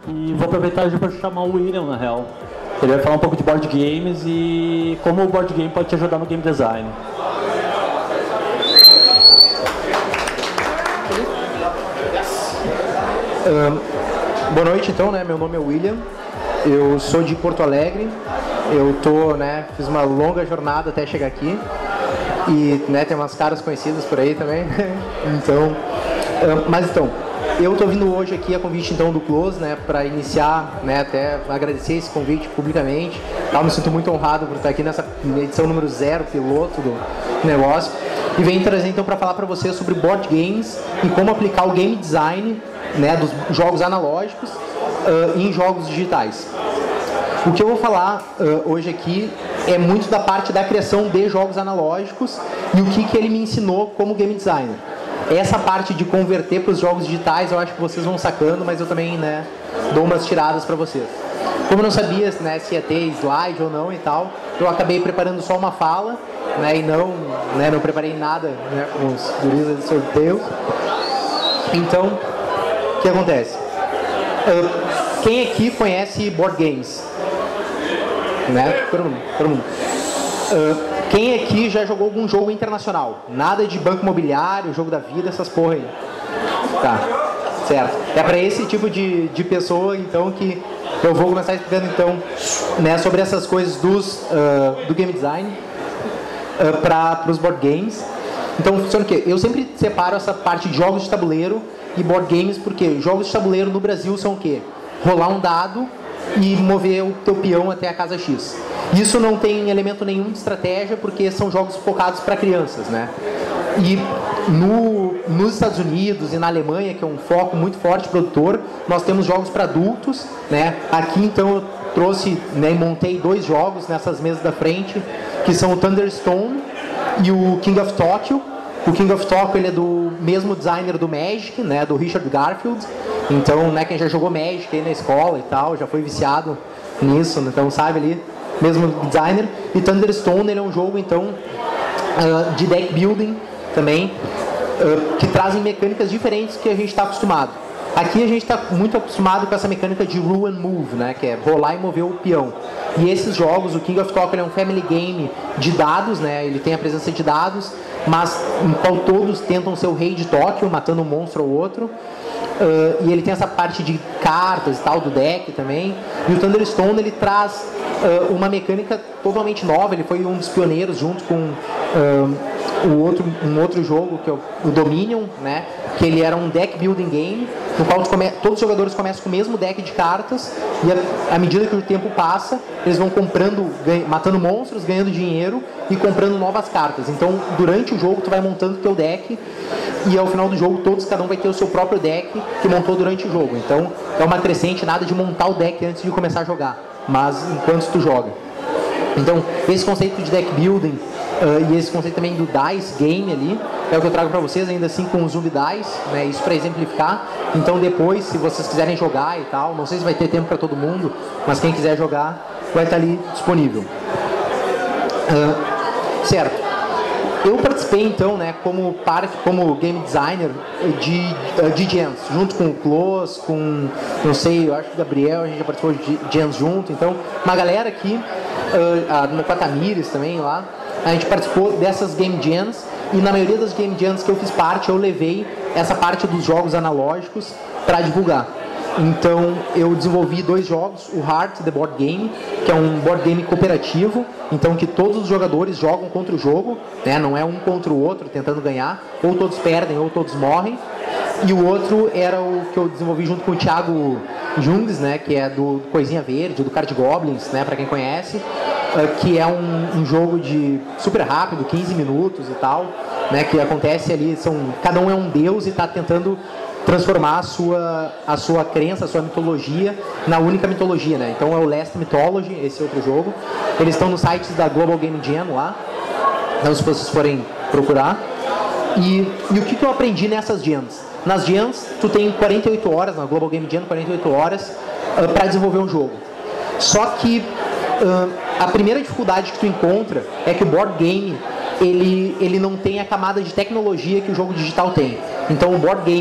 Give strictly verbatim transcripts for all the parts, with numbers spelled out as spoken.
E vou aproveitar para chamar o William, na real. Ele vai falar um pouco de board games e como o board game pode te ajudar no game design. Uh, boa noite, então, né? Meu nome é William, eu sou de Porto Alegre, eu tô, né, fiz uma longa jornada até chegar aqui e, né, tem umas caras conhecidas por aí também, então, uh, mas então, eu tô vindo hoje aqui a convite, então, do Close, né, para iniciar, né, até agradecer esse convite publicamente, tá? Eu me sinto muito honrado por estar aqui nessa edição número zero, piloto do negócio, e venho trazer, então, para falar para vocês sobre board games e como aplicar o game design, né, dos jogos analógicos uh, em jogos digitais. O que eu vou falar uh, hoje aqui é muito da parte da criação de jogos analógicos e o que, que ele me ensinou como game designer. Essa parte de converter para os jogos digitais eu acho que vocês vão sacando, mas eu também, né, dou umas tiradas para vocês. Como eu não sabia, né, se ia ter slide ou não e tal, eu acabei preparando só uma fala, né, e não, né, não preparei nada, né, com os guris de sorteio. Então, o que acontece? Uh, quem aqui conhece board games? Né? Todo mundo. Todo mundo. Uh, quem aqui já jogou algum jogo internacional? Nada de banco imobiliário, jogo da vida, essas porra aí. Tá, certo. É para esse tipo de, de pessoa, então, que eu vou começar explicando, então, né, sobre essas coisas dos, uh, do game design uh, para os board games. Então, funciona o quê? Eu sempre separo essa parte de jogos de tabuleiro e board games, porque jogos de tabuleiro no Brasil são o quê? Rolar um dado e mover o teu peão até a casa X. Isso não tem elemento nenhum de estratégia, porque são jogos focados para crianças, né? E no, nos Estados Unidos e na Alemanha, que é um foco muito forte produtor, nós temos jogos para adultos, né? Aqui, então, eu trouxe, né, e montei dois jogos nessas mesas da frente, que são o Thunderstone e o King of Tokyo. O King of Tokyo, ele é do mesmo designer do Magic, né, do Richard Garfield. Então, né, quem já jogou Magic aí na escola e tal, já foi viciado nisso, então sabe ali, mesmo designer. E Thunderstone, ele é um jogo, então, uh, de deck building também, uh, que trazem mecânicas diferentes que a gente está acostumado. Aqui a gente está muito acostumado com essa mecânica de rule and move, né, que é rolar e mover o peão. E esses jogos, o King of Tokyo, ele é um family game de dados, né, ele tem a presença de dados, mas em qual todos tentam ser o rei de Tóquio, matando um monstro ou outro. Uh, e ele tem essa parte de cartas e tal, do deck também. E o Thunderstone, ele traz uh, uma mecânica totalmente nova. Ele foi um dos pioneiros junto com uh, o outro, um outro jogo, que é o, o Dominion, né? Que ele era um deck building game, no qual come, todos os jogadores começam com o mesmo deck de cartas, e à medida que o tempo passa, eles vão comprando, ganha, matando monstros, ganhando dinheiro e comprando novas cartas. Então, durante o jogo, tu vai montando o teu deck, e ao final do jogo, todos, cada um vai ter o seu próprio deck que montou durante o jogo. Então, é uma crescente, nada de montar o deck antes de começar a jogar, mas enquanto tu joga. Então, esse conceito de deck building uh, e esse conceito também do dice game ali, é o que eu trago para vocês, ainda assim com o Zoom Dice, né, isso para exemplificar. Então depois, se vocês quiserem jogar e tal, não sei se vai ter tempo para todo mundo, mas quem quiser jogar, vai estar ali disponível. Uh, certo. Eu participei então, né, como, parte, como game designer de, de Gens, junto com o Close, com, não sei, eu acho que o Gabriel, a gente já participou de Gens junto, então uma galera aqui, uh, a Tamires também lá, a gente participou dessas game Gens, e na maioria das game Gens que eu fiz parte, eu levei essa parte dos jogos analógicos para divulgar. Então eu desenvolvi dois jogos, o Heart The Board Game, que é um board game cooperativo, então que todos os jogadores jogam contra o jogo, né? Não é um contra o outro tentando ganhar, ou todos perdem ou todos morrem. E o outro era o que eu desenvolvi junto com o Thiago Jungs, né? Que é do Coisinha Verde, do Card Goblins, né? Para quem conhece, que é um, um jogo de super rápido, quinze minutos e tal, né? Que acontece ali, são, cada um é um deus e está tentando transformar a sua, a sua crença, a sua mitologia na única mitologia, né? Então é o Last Mythology, esse outro jogo. Eles estão no site da Global Game Jam lá, então se vocês forem procurar. E, e o que, que eu aprendi nessas jams? Nas jams, tu tem quarenta e oito horas, na Global Game Jam, quarenta e oito horas uh, para desenvolver um jogo. Só que uh, a primeira dificuldade que tu encontra é que o board game, ele, ele não tem a camada de tecnologia que o jogo digital tem. Então o board game,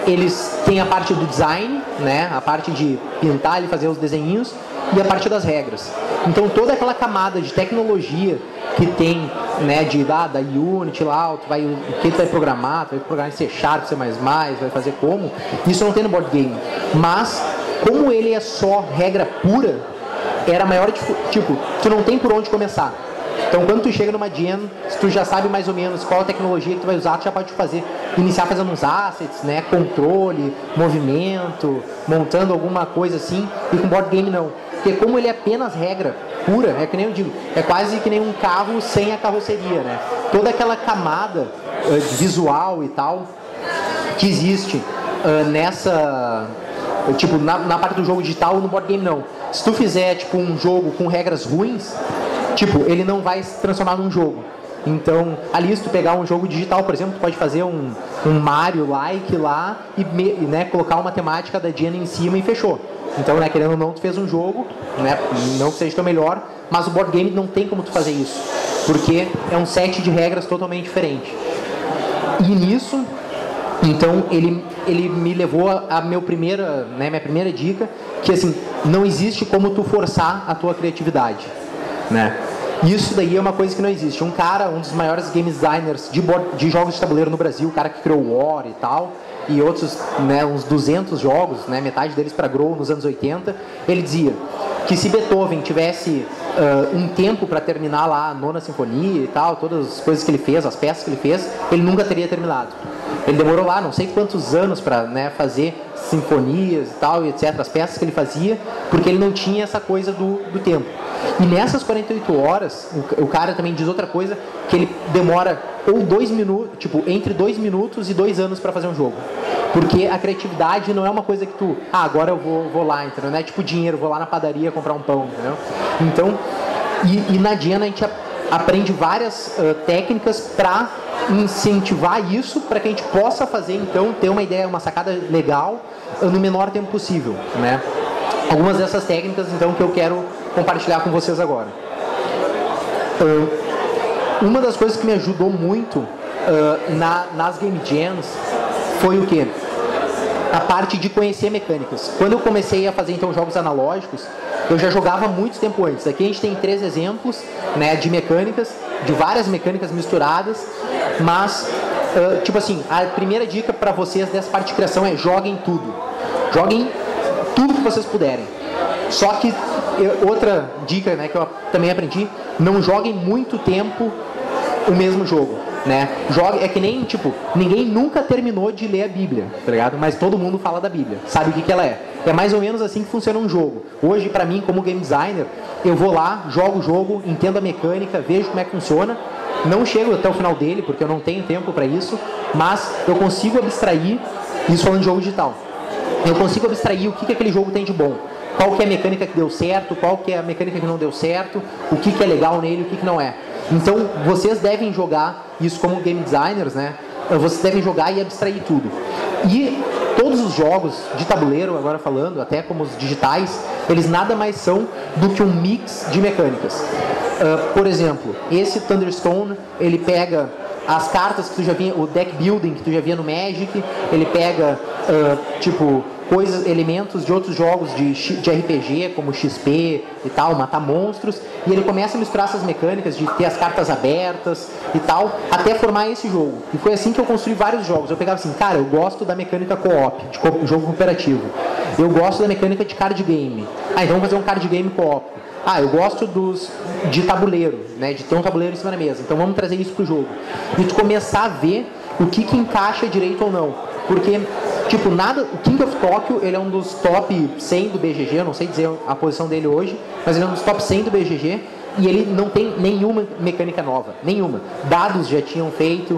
eles têm a parte do design, né, a parte de pintar e fazer os desenhinhos, e a parte das regras. Então toda aquela camada de tecnologia que tem, né, de da, da Unity lá, tu vai, o que tu vai programar, tu vai programar em C Sharp, C mais mais, vai fazer como, isso não tem no board game. Mas, como ele é só regra pura, era maior, tipo, tu não tem por onde começar. Então quando tu chega numa Gen, se tu já sabe mais ou menos qual a tecnologia que tu vai usar, tu já pode fazer, iniciar fazendo uns assets, né, controle, movimento, montando alguma coisa assim, e com board game não. Porque como ele é apenas regra pura, é que nem eu digo, é quase que nem um carro sem a carroceria, né? Toda aquela camada uh, visual e tal que existe uh, nessa, uh, tipo, na, na parte do jogo digital, no board game não. Se tu fizer, tipo, um jogo com regras ruins, tipo, ele não vai se transformar num jogo. Então, ali se tu pegar um jogo digital, por exemplo, tu pode fazer um, um Mario-like lá e, me, né, colocar uma temática da Gen em cima e fechou. Então, né, querendo ou não, tu fez um jogo, né, não que seja teu melhor, mas o board game não tem como tu fazer isso, porque é um set de regras totalmente diferente. E nisso, então, ele, ele me levou a, a meu primeira, né, minha primeira dica, que assim, não existe como tu forçar a tua criatividade, né? Isso daí é uma coisa que não existe. Um cara, um dos maiores game designers de, board, de jogos de tabuleiro no Brasil, o cara que criou War e tal, e outros, né, uns duzentos jogos, né, metade deles para Grow nos anos oitenta, ele dizia que se Beethoven tivesse uh, um tempo para terminar lá a nona sinfonia e tal, todas as coisas que ele fez, as peças que ele fez, ele nunca teria terminado. Ele demorou lá não sei quantos anos para, né, fazer sinfonias e tal, e etcétera, as peças que ele fazia, porque ele não tinha essa coisa do, do tempo. E nessas quarenta e oito horas, o, o cara também diz outra coisa, que ele demora ou dois minutos, tipo, entre dois minutos e dois anos para fazer um jogo. Porque a criatividade não é uma coisa que tu, ah, agora eu vou, vou lá, entendeu? Não é tipo dinheiro, vou lá na padaria comprar um pão, entendeu? Então, e, e na Gen a gente a, aprende várias uh, técnicas para incentivar isso, para que a gente possa fazer, então, ter uma ideia, uma sacada legal uh, no menor tempo possível, né? Algumas dessas técnicas, então, que eu quero compartilhar com vocês agora. Uh, uma das coisas que me ajudou muito uh, na, nas Game Jams foi o quê? A parte de conhecer mecânicas. Quando eu comecei a fazer, então, jogos analógicos, eu já jogava muito tempo antes. Aqui a gente tem três exemplos, né, de mecânicas, de várias mecânicas misturadas, mas, uh, tipo assim, a primeira dica para vocês dessa parte de criação é joguem tudo. Joguem tudo que vocês puderem. Só que, eu, outra dica, né, que eu também aprendi, não joguem muito tempo o mesmo jogo, né? Jogue, é que nem, tipo, ninguém nunca terminou de ler a Bíblia, tá ligado? Mas todo mundo fala da Bíblia, sabe o que que ela é. É mais ou menos assim que funciona um jogo. Hoje, pra mim, como game designer, eu vou lá, jogo o jogo, entendo a mecânica, vejo como é que funciona, não chego até o final dele, porque eu não tenho tempo pra isso, mas eu consigo abstrair, isso falando de jogo digital, eu consigo abstrair o que que aquele jogo tem de bom. Qual que é a mecânica que deu certo, qual que é a mecânica que não deu certo, o que que é legal nele, o que que não é. Então, vocês devem jogar isso como game designers, né? Vocês devem jogar e abstrair tudo. E todos os jogos de tabuleiro, agora falando, até como os digitais, eles nada mais são do que um mix de mecânicas. Uh, por exemplo, esse Thunderstone, ele pega as cartas que tu já via, o deck building que tu já via no Magic, ele pega, uh, tipo, coisas, elementos de outros jogos de, de R P G, como X P e tal, matar monstros, e ele começa a misturar essas mecânicas de ter as cartas abertas e tal, até formar esse jogo. E foi assim que eu construí vários jogos. Eu pegava assim, cara, eu gosto da mecânica co-op, de co jogo cooperativo. Eu gosto da mecânica de card game. Ah, então vamos fazer um card game co-op. Ah, eu gosto dos, de tabuleiro, né, de ter um tabuleiro em cima da mesa. Então vamos trazer isso pro jogo. E tu começar a ver o que que encaixa direito ou não. Porque, tipo, nada... O King of Tokyo, ele é um dos top cem do B G G, eu não sei dizer a posição dele hoje, mas ele é um dos top cem do B G G, e ele não tem nenhuma mecânica nova, nenhuma. Dados já tinham feito,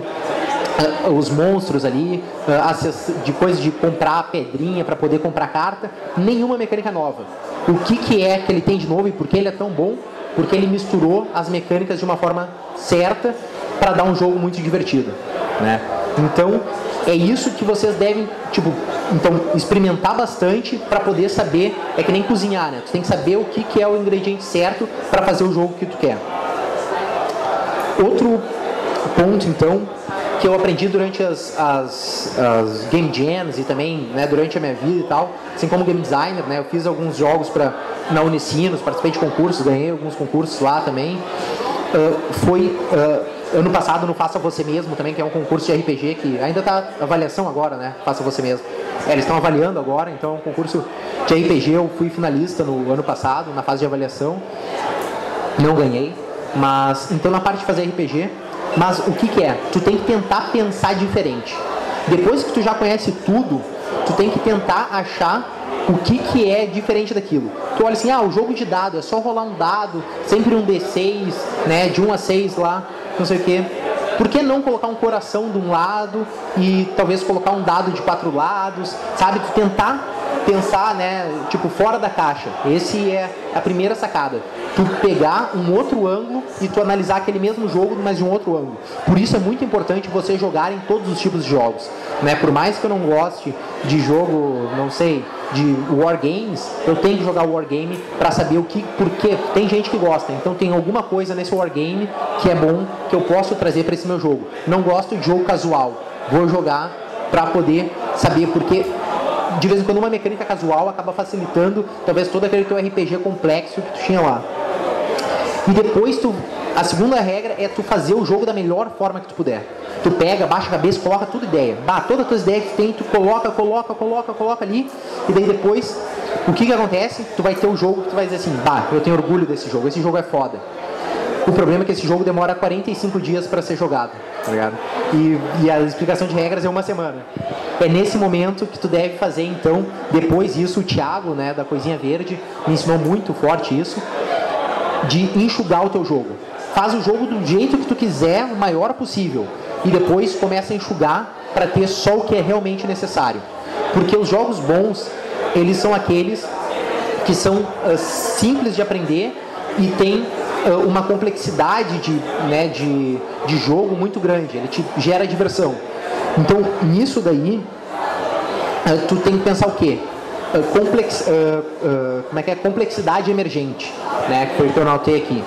uh, os monstros ali, uh, de coisas de comprar pedrinha para poder comprar carta, nenhuma mecânica nova. O que que é que ele tem de novo e por que ele é tão bom? Porque ele misturou as mecânicas de uma forma certa para dar um jogo muito divertido, né? Então, é isso que vocês devem, tipo, então, experimentar bastante para poder saber, é que nem cozinhar, né? Tu tem que saber o que que é o ingrediente certo para fazer o jogo que tu quer. Outro ponto, então, que eu aprendi durante as, as, as game jams e também, né, durante a minha vida e tal, assim como game designer, né, eu fiz alguns jogos pra, na Unicinos, participei de concursos, ganhei alguns concursos lá também. Uh, foi uh, ano passado no Faça Você Mesmo também, que é um concurso de R P G que ainda está avaliação agora, né, Faça Você Mesmo. É, eles estão avaliando agora, então é um concurso de R P G, eu fui finalista no ano passado, na fase de avaliação, não ganhei, mas então na parte de fazer R P G. Mas o que que é? Tu tem que tentar pensar diferente. Depois que tu já conhece tudo, tu tem que tentar achar o que que é diferente daquilo. Tu olha assim, ah, o jogo de dado, é só rolar um dado, sempre um D seis, né, de um a seis lá, não sei o que. Por que não colocar um coração de um lado e talvez colocar um dado de quatro lados, sabe? Tu tentar pensar, né, tipo, fora da caixa. Esse é a primeira sacada. Tu pegar um outro ângulo e tu analisar aquele mesmo jogo, mas de um outro ângulo. Por isso é muito importante você jogar em todos os tipos de jogos, né? Por mais que eu não goste de jogo, não sei, de wargames, eu tenho que jogar wargame para saber o que, porque tem gente que gosta. Então tem alguma coisa nesse wargame que é bom, que eu posso trazer para esse meu jogo. Não gosto de jogo casual. Vou jogar para poder saber, porque de vez em quando uma mecânica casual acaba facilitando talvez todo aquele teu R P G complexo que tu tinha lá. E depois tu, a segunda regra é tu fazer o jogo da melhor forma que tu puder. Tu pega, baixa a cabeça, coloca tudo ideia. Bah, todas as tuas ideias que tu tem, tu coloca, coloca, coloca, coloca ali. E daí depois, o que que acontece? Tu vai ter o jogo que tu vai dizer assim, bah, eu tenho orgulho desse jogo, esse jogo é foda. O problema é que esse jogo demora quarenta e cinco dias para ser jogado, tá ligado? E, e a explicação de regras é uma semana. É nesse momento que tu deve fazer, então, depois isso, o Thiago, né, da Coisinha Verde, me ensinou muito forte isso, de enxugar o teu jogo. Faz o jogo do jeito que tu quiser, o maior possível, e depois começa a enxugar para ter só o que é realmente necessário. Porque os jogos bons, eles são aqueles que são uh, simples de aprender e tem uh, uma complexidade de, né, de, de jogo muito grande, ele te gera diversão. Então, nisso daí, uh, tu tem que pensar o quê? Uh, complex, uh, uh, como é que é? Complexidade emergente, né? Que foi o que eu notei aqui.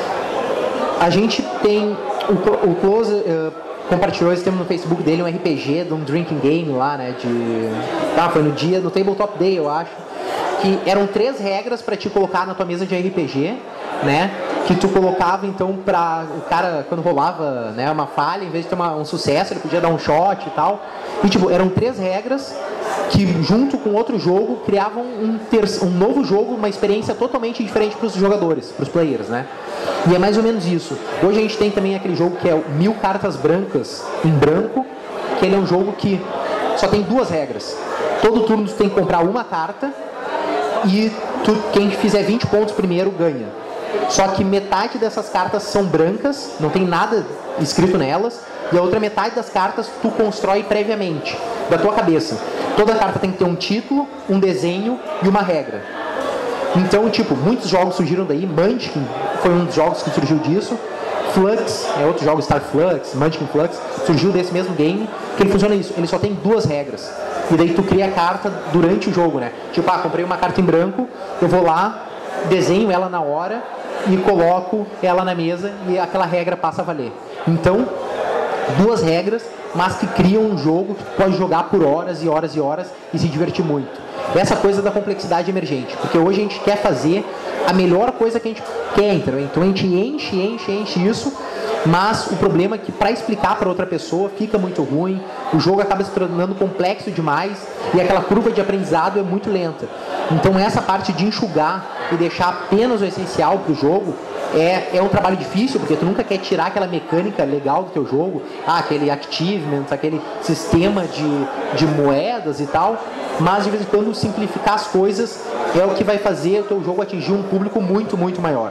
A gente tem, o, o Close uh, compartilhou esse tema no Facebook dele, um R P G de um drinking game lá, né? De, ah, foi no dia, no Tabletop Day, eu acho. Que eram três regras para te colocar na tua mesa de R P G, né? Que tu colocava, então, para o cara, quando rolava, né, uma falha, em vez de ter uma, um sucesso, ele podia dar um shot e tal. E, tipo, eram três regras que, junto com outro jogo, criavam um, ter um novo jogo, uma experiência totalmente diferente para os jogadores, para os players, né? E é mais ou menos isso. Hoje a gente tem também aquele jogo que é o Mil Cartas Brancas em Branco, que ele é um jogo que só tem duas regras. Todo turno tu tem que comprar uma carta e tu, quem fizer vinte pontos primeiro ganha. Só que metade dessas cartas são brancas, não tem nada escrito nelas, e a outra metade das cartas tu constrói previamente, da tua cabeça. Toda carta tem que ter um título, um desenho e uma regra. Então, tipo, muitos jogos surgiram daí, Munchkin foi um dos jogos que surgiu disso, Flux, é outro jogo, Star Flux, Munchkin Flux, surgiu desse mesmo game, que ele funciona isso, ele só tem duas regras. E daí tu cria a carta durante o jogo, né? Tipo, ah, comprei uma carta em branco, eu vou lá, desenho ela na hora e coloco ela na mesa e aquela regra passa a valer. Então, duas regras, mas que criam um jogo que tu pode jogar por horas e horas e horas e se divertir muito. Essa coisa da complexidade emergente, porque hoje a gente quer fazer a melhor coisa que a gente quer, entendeu? Então a gente enche, enche, enche isso, mas o problema é que para explicar para outra pessoa fica muito ruim, o jogo acaba se tornando complexo demais e aquela curva de aprendizado é muito lenta. Então essa parte de enxugar e deixar apenas o essencial para o jogo é, é um trabalho difícil, porque tu nunca quer tirar aquela mecânica legal do teu jogo, ah, aquele achievement, aquele sistema de, de moedas e tal, mas de vez em quando simplificar as coisas é o que vai fazer o teu jogo atingir um público muito, muito maior.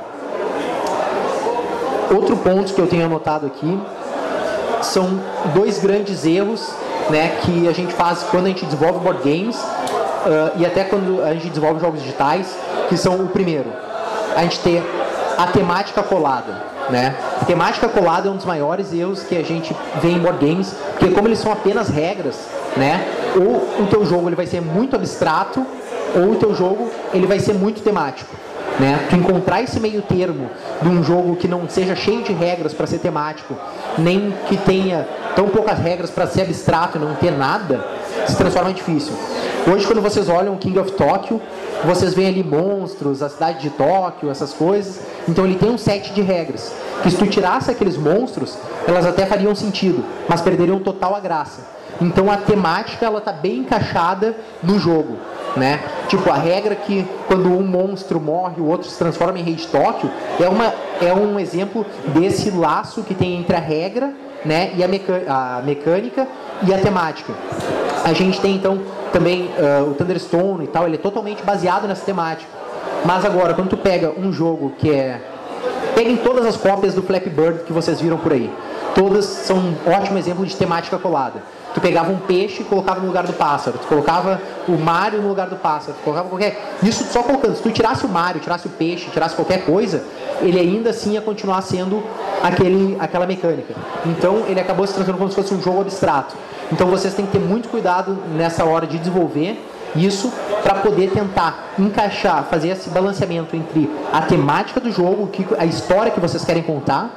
Outro ponto que eu tenho anotado aqui são dois grandes erros, né, que a gente faz quando a gente desenvolve board games uh, e até quando a gente desenvolve jogos digitais, que são o primeiro, a gente ter a temática colada, né? A temática colada é um dos maiores erros que a gente vê em board games, porque como eles são apenas regras, né? Ou o teu jogo ele vai ser muito abstrato, ou o teu jogo ele vai ser muito temático. né? Tu encontrar esse meio termo de um jogo que não seja cheio de regras para ser temático, nem que tenha tão poucas regras para ser abstrato e não ter nada, se transforma em difícil. Hoje, quando vocês olham King of Tokyo, vocês veem ali monstros, a cidade de Tóquio, essas coisas. Então ele tem um set de regras, que se tu tirasse aqueles monstros, elas até fariam sentido, mas perderiam total a graça. Então a temática, ela tá bem encaixada no jogo, né? Tipo, a regra que quando um monstro morre, o outro se transforma em rei de Tóquio, é, uma, é um exemplo desse laço que tem entre a regra, né, e a, meca a mecânica e a temática. A gente tem então também uh, o Thunderstone e tal, ele é totalmente baseado nessa temática. Mas agora, quando tu pega um jogo que é... Peguem todas as cópias do Flappy Bird que vocês viram por aí. Todas são um ótimo exemplo de temática colada. Tu pegava um peixe e colocava no lugar do pássaro. Tu colocava o Mario no lugar do pássaro. Tu colocava qualquer... Isso só colocando. Se tu tirasse o Mario, tirasse o peixe, tirasse qualquer coisa, ele ainda assim ia continuar sendo aquele, aquela mecânica. Então, ele acabou se transformando como se fosse um jogo abstrato. Então, vocês têm que ter muito cuidado nessa hora de desenvolver isso para poder tentar encaixar, fazer esse balanceamento entre a temática do jogo, a história que vocês querem contar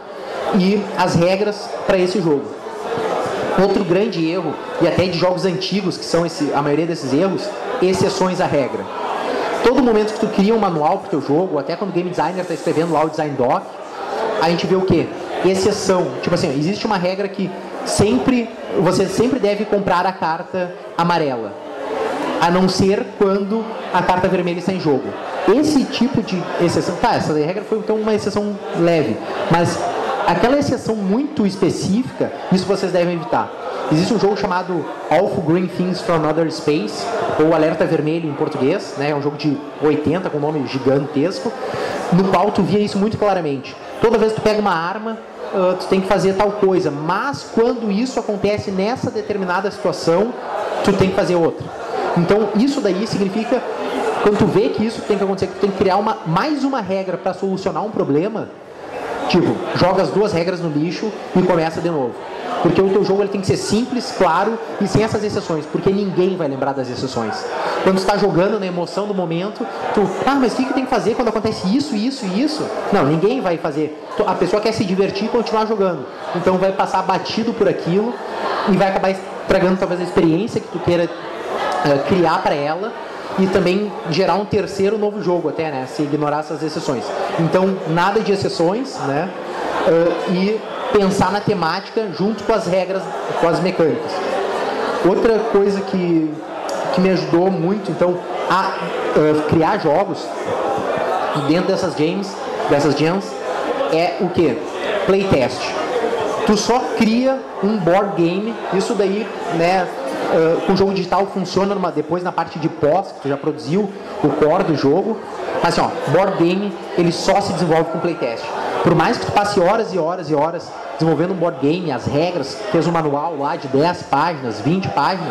e as regras para esse jogo. Outro grande erro, e até de jogos antigos, que são esse, a maioria desses erros, exceções à regra. Todo momento que tu cria um manual para o teu jogo, até quando o game designer está escrevendo lá o design doc, a gente vê o quê? Exceção. Tipo assim, existe uma regra que sempre, você sempre deve comprar a carta amarela, a não ser quando a carta vermelha está em jogo. Esse tipo de exceção, tá, essa regra foi então uma exceção leve, mas aquela exceção muito específica, isso vocês devem evitar. Existe um jogo chamado Awful Green Things from Outer Space, ou Alerta Vermelho em português, né? É um jogo de oitenta com um nome gigantesco, no qual tu via isso muito claramente. Toda vez que tu pega uma arma, uh, tu tem que fazer tal coisa, mas quando isso acontece nessa determinada situação, tu tem que fazer outra. Então isso daí significa, quando tu vê que isso tem que acontecer, que tu tem que criar uma, mais uma regra para solucionar um problema. Tipo, joga as duas regras no lixo e começa de novo. Porque o teu jogo ele tem que ser simples, claro e sem essas exceções, porque ninguém vai lembrar das exceções. Quando tu está jogando na emoção do momento, tu, ah, mas o que, que tem que fazer quando acontece isso, isso e isso? Não, ninguém vai fazer. A pessoa quer se divertir e continuar jogando. Então vai passar batido por aquilo e vai acabar estragando talvez a experiência que tu queira uh, criar para ela. E também gerar um terceiro novo jogo até, né? Se ignorar essas exceções. Então, nada de exceções, né? Uh, e pensar na temática junto com as regras, com as mecânicas. Outra coisa que, que me ajudou muito, então, a uh, criar jogos dentro dessas games, dessas jams, é o que? Playtest. Tu só cria um board game, isso daí, né? Uh, com o jogo digital funciona numa, depois na parte de pós, que tu já produziu o core do jogo. Mas assim, ó, board game, ele só se desenvolve com playtest. Por mais que tu passe horas e horas e horas desenvolvendo um board game, as regras, fez um manual lá de dez páginas, vinte páginas,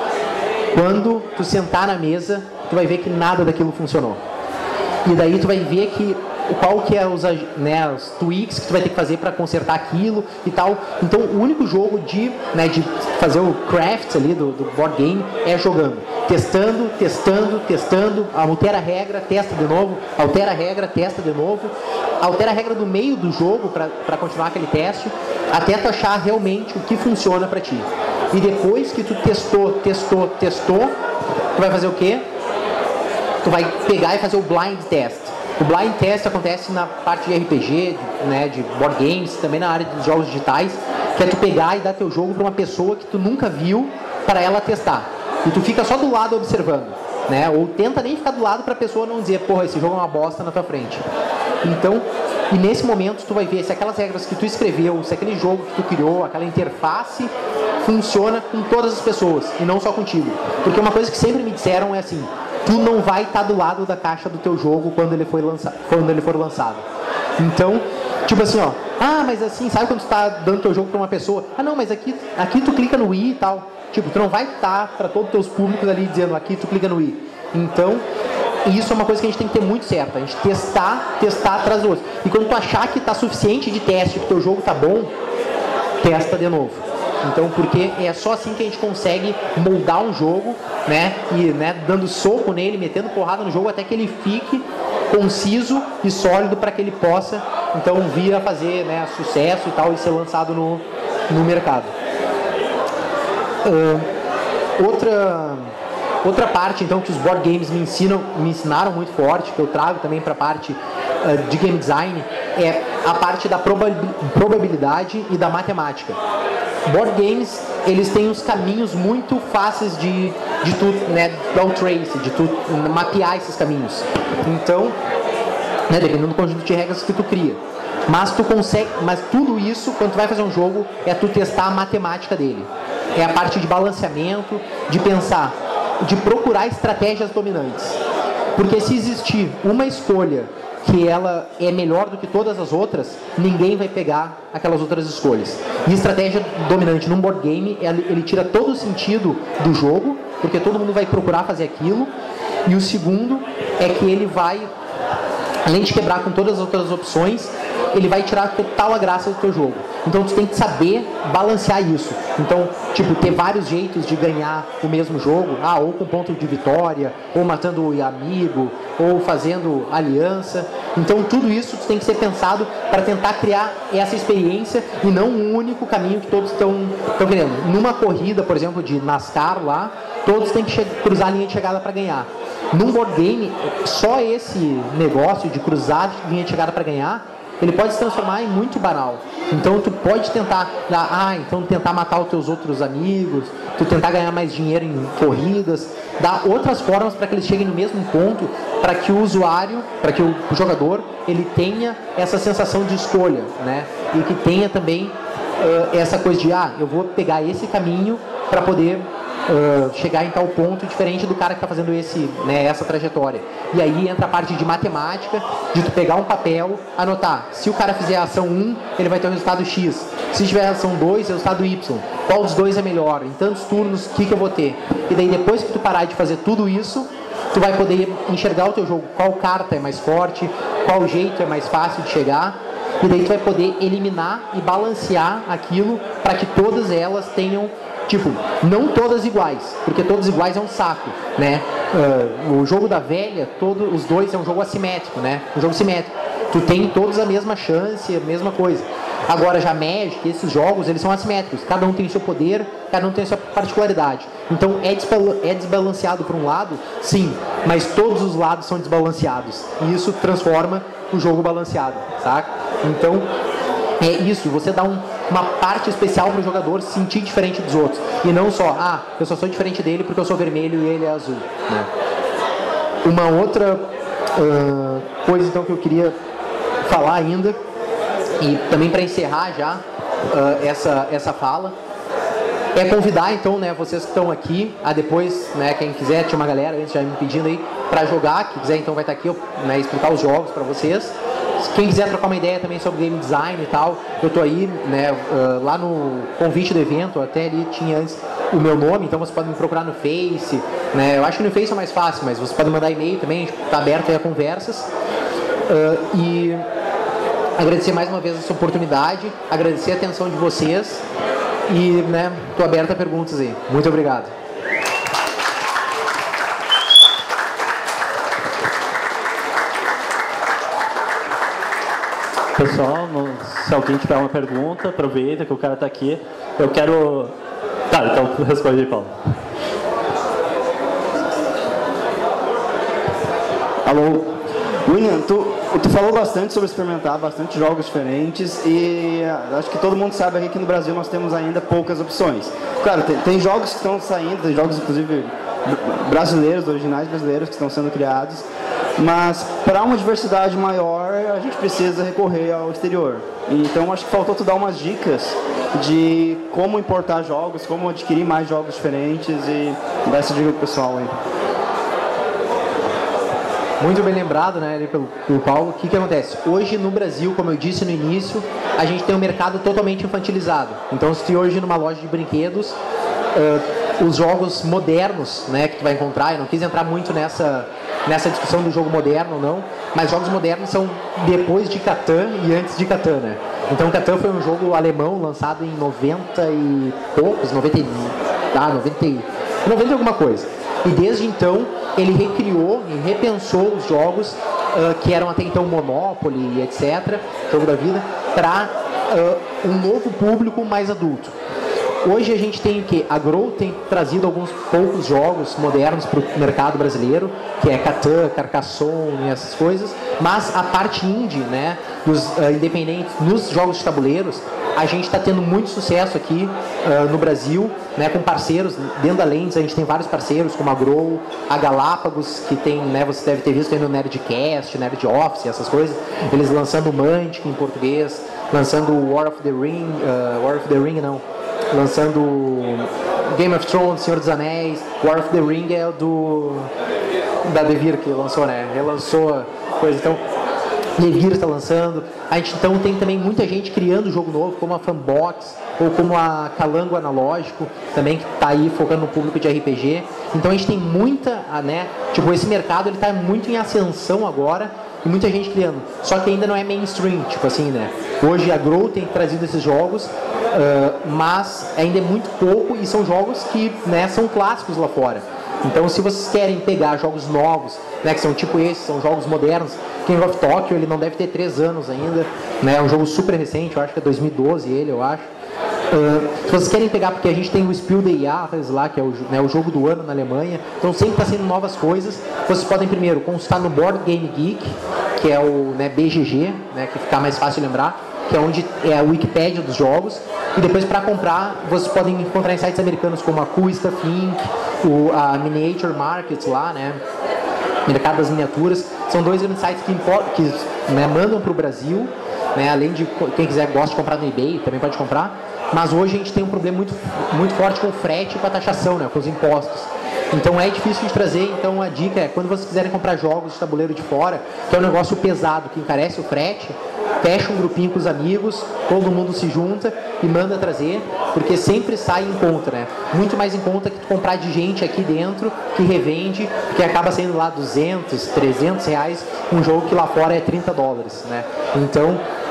quando tu sentar na mesa, tu vai ver que nada daquilo funcionou. E daí tu vai ver que qual que é os, né, os tweaks que tu vai ter que fazer para consertar aquilo e tal. Então o único jogo de, né, de fazer o craft ali do, do board game é jogando, testando, testando, testando, altera a regra, testa de novo, altera a regra, testa de novo, altera a regra do meio do jogo para continuar aquele teste, até tu achar realmente o que funciona para ti. E depois que tu testou, testou, testou, tu vai fazer o quê? Tu vai pegar e fazer o blind test. O blind test acontece na parte de R P G, de, né, de board games, também na área de jogos digitais, que é tu pegar e dar teu jogo para uma pessoa que tu nunca viu para ela testar. E tu fica só do lado observando, né? Ou tenta nem ficar do lado para a pessoa não dizer, porra, esse jogo é uma bosta na tua frente. Então, e nesse momento tu vai ver se aquelas regras que tu escreveu, se aquele jogo que tu criou, aquela interface, funciona com todas as pessoas e não só contigo. Porque uma coisa que sempre me disseram é assim, tu não vai estar do lado da caixa do teu jogo quando ele for lançado, quando ele for lançado. Então, tipo assim, ó, ah, mas assim, sabe quando tu tá dando teu jogo para uma pessoa? Ah, não, mas aqui, aqui tu clica no i e tal. Tipo, tu não vai estar para todos os teus públicos ali dizendo, aqui tu clica no i. Então, isso é uma coisa que a gente tem que ter muito certo, a gente testar, testar atrás do outro. E quando tu achar que tá suficiente de teste, que teu jogo tá bom, testa de novo. Então, porque é só assim que a gente consegue moldar um jogo, né, e, né, dando soco nele, metendo porrada no jogo até que ele fique conciso e sólido para que ele possa, então, vir a fazer, né, sucesso e tal, e ser lançado no, no mercado. Uh, outra, outra parte, então, que os board games me, ensinam, me ensinaram muito forte, que eu trago também para a parte uh, de game design, é a parte da probabilidade e da matemática. Board games, eles têm uns caminhos muito fáceis de, de tu, né, dar o trace, de tu mapear esses caminhos. Então, né, dependendo do conjunto de regras que tu cria. Mas tu consegue, mas tudo isso, quando tu vai fazer um jogo, é tu testar a matemática dele. É a parte de balanceamento, de pensar, de procurar estratégias dominantes. Porque se existir uma escolha que ela é melhor do que todas as outras, ninguém vai pegar aquelas outras escolhas. E estratégia dominante num board game, ele tira todo o sentido do jogo, porque todo mundo vai procurar fazer aquilo. E o segundo é que ele vai, além de quebrar com todas as outras opções, ele vai tirar total a graça do teu jogo. Então tu tem que saber balancear isso. Então, tipo, ter vários jeitos de ganhar o mesmo jogo, ah, ou com ponto de vitória, ou matando o amigo, ou fazendo aliança. Então tudo isso tem que ser pensado para tentar criar essa experiência e não um único caminho que todos estão querendo. Numa corrida, por exemplo, de NASCAR lá, todos têm que cruzar a linha de chegada para ganhar. Num board game, só esse negócio de cruzar a linha de chegada para ganhar, ele pode se transformar em muito banal. Então tu pode tentar, ah, então tentar matar os teus outros amigos, tu tentar ganhar mais dinheiro em corridas, dar outras formas para que eles cheguem no mesmo ponto, para que o usuário, para que o jogador, ele tenha essa sensação de escolha, né? E que tenha também uh, essa coisa de, ah, eu vou pegar esse caminho para poder Uh, chegar em tal ponto diferente do cara que está fazendo esse, né, essa trajetória. E aí entra a parte de matemática, de tu pegar um papel, anotar, se o cara fizer a ação um, ele vai ter o resultado X, se tiver a ação dois, é o resultado Y, qual dos dois é melhor, em tantos turnos, o que, que eu vou ter. E daí depois que tu parar de fazer tudo isso, tu vai poder enxergar o teu jogo, qual carta é mais forte, qual jeito é mais fácil de chegar, e daí tu vai poder eliminar e balancear aquilo para que todas elas tenham, tipo, não todas iguais, porque todas iguais é um saco, né? Uh, o jogo da velha, todos os dois é um jogo assimétrico, né? Um jogo simétrico. Tu tem todos a mesma chance, a mesma coisa. Agora, já Magic, esses jogos, eles são assimétricos. Cada um tem o seu poder, cada um tem a sua particularidade. Então, é, desbal é desbalanceado por um lado? Sim, mas todos os lados são desbalanceados. E isso transforma o jogo balanceado, saca? Então, é isso, você dá um, uma parte especial para o jogador se sentir diferente dos outros. E não só, ah, eu só sou diferente dele porque eu sou vermelho e ele é azul, né? Uma outra uh, coisa então que eu queria falar ainda, e também para encerrar já uh, essa, essa fala, é convidar então, né, vocês que estão aqui, a depois, né, quem quiser, tinha uma galera antes já me pedindo aí para jogar, quem quiser então vai estar aqui, né, explicar os jogos para vocês. Quem quiser trocar uma ideia também sobre game design e tal, eu tô aí, né, uh, lá no convite do evento, até ali tinha antes o meu nome, então você pode me procurar no Face, né, eu acho que no Face é mais fácil, mas você pode mandar e-mail também, a gente tá aberto aí a conversas. Uh, e agradecer mais uma vez essa oportunidade, agradecer a atenção de vocês e, né, tô aberto a perguntas aí. Muito obrigado. Pessoal, se alguém tiver uma pergunta, aproveita que o cara está aqui. Eu quero... Tá, então responde aí, Paulo. Alô, William, tu, tu falou bastante sobre experimentar bastante jogos diferentes e acho que todo mundo sabe aqui que no Brasil nós temos ainda poucas opções. Claro, tem, tem jogos que estão saindo, tem jogos inclusive brasileiros, originais brasileiros que estão sendo criados, mas para uma diversidade maior a gente precisa recorrer ao exterior. Então acho que faltou tu dar umas dicas de como importar jogos, como adquirir mais jogos diferentes e dar essa dica pro pessoal aí. Muito bem lembrado, né, pelo, pelo Paulo. O que que acontece? Hoje no Brasil, como eu disse no início, a gente tem um mercado totalmente infantilizado. Então se hoje numa loja de brinquedos, uh, os jogos modernos, né, que tu vai encontrar, eu não quis entrar muito nessa, nessa discussão do jogo moderno ou não, mas jogos modernos são depois de Catan e antes de Catan, né? Então Catan foi um jogo alemão lançado em noventa e poucos, noventa, ah, noventa, noventa e alguma coisa. E desde então ele recriou e repensou os jogos uh, que eram até então Monopoly, etcétera, jogo da vida, para uh, um novo público mais adulto. Hoje a gente tem o que? A Grow tem trazido alguns poucos jogos modernos para o mercado brasileiro, que é Catan, Carcassonne e essas coisas, mas a parte indie, né, dos uh, independentes, nos jogos de tabuleiros, a gente está tendo muito sucesso aqui uh, no Brasil, né, com parceiros. Dentro da Lens a gente tem vários parceiros, como a Grow, a Galápagos, que tem, né, você deve ter visto aí no Nerdcast, Nerd Office, essas coisas, eles lançando Mantic em português, lançando War of the Ring, uh, War of the Ring não, lançando Game of Thrones, Senhor dos Anéis. War of the Ring é o do da Devir que lançou, né? Relançou coisa, então Devir está lançando. A gente então tem também muita gente criando jogo novo, como a Fanbox ou como a Calango Analógico, também que está aí focando no público de R P G. Então a gente tem muita, né? Tipo, esse mercado ele está muito em ascensão agora e muita gente criando. Só que ainda não é mainstream, tipo assim, né? Hoje a Grow tem trazido esses jogos, uh, mas ainda é muito pouco e são jogos que, né, são clássicos lá fora. Então, se vocês querem pegar jogos novos, né, que são tipo esses, são jogos modernos, King of Tokyo, ele não deve ter três anos ainda, né, é um jogo super recente, eu acho que é dois mil e doze ele, eu acho. Uh, se vocês querem pegar, porque a gente tem o Spiel des Jahres lá, que é o, né, o jogo do ano na Alemanha, então sempre está sendo novas coisas. Vocês podem primeiro consultar no Board Game Geek, que é o, né, B G G, né, que fica mais fácil de lembrar, que é onde é a Wikipédia dos jogos. E depois, para comprar, vocês podem encontrar em sites americanos como a Cool Stuff Incorporated, o, a Miniature Market lá, né, Mercado das Miniaturas. São dois grandes sites que, que né, mandam para o Brasil, né, além de quem quiser gosta de comprar no eBay, também pode comprar. Mas hoje a gente tem um problema muito, muito forte com o frete e com a taxação, né, com os impostos. Então é difícil de trazer. Então a dica é, quando vocês quiserem comprar jogos de tabuleiro de fora, que é um negócio pesado, que encarece o frete, fecha um grupinho com os amigos, todo mundo se junta e manda trazer, porque sempre sai em conta, né? Muito mais em conta que tu comprar de gente aqui dentro, que revende, que acaba saindo lá duzentos, trezentos reais, um jogo que lá fora é trinta dólares, né? Então,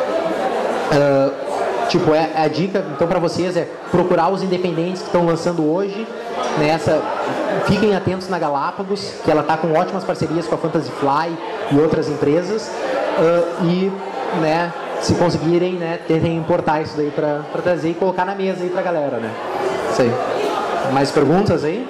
uh, tipo, é, a dica então para vocês é procurar os independentes que estão lançando hoje, nessa, fiquem atentos na Galápagos, que ela está com ótimas parcerias com a Fantasy Fly e outras empresas, uh, e, né, se conseguirem, né, tentem importar isso daí para trazer e colocar na mesa aí pra galera, né? Isso aí. Mais perguntas aí?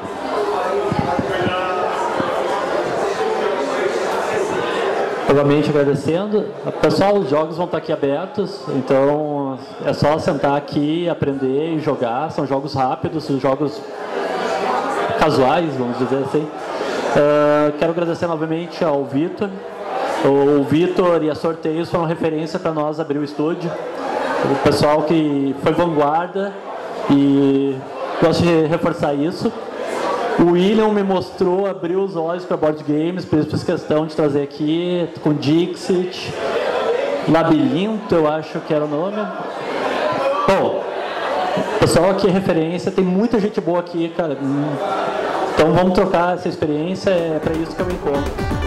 Novamente agradecendo. Pessoal, os jogos vão estar aqui abertos, então é só sentar aqui, aprender e jogar. São jogos rápidos, jogos casuais, vamos dizer assim. Uh, quero agradecer novamente ao Vitor. O Vitor e a Sorteios foram referência para nós abrir o estúdio. O pessoal que foi vanguarda e gosto de reforçar isso. O William me mostrou, abriu os olhos para board games, por isso fiz questão de trazer aqui com Dixit, Labirinto, eu acho que era o nome. Bom, o pessoal aqui é referência, tem muita gente boa aqui, cara. Então vamos trocar essa experiência, é para isso que eu me encontro.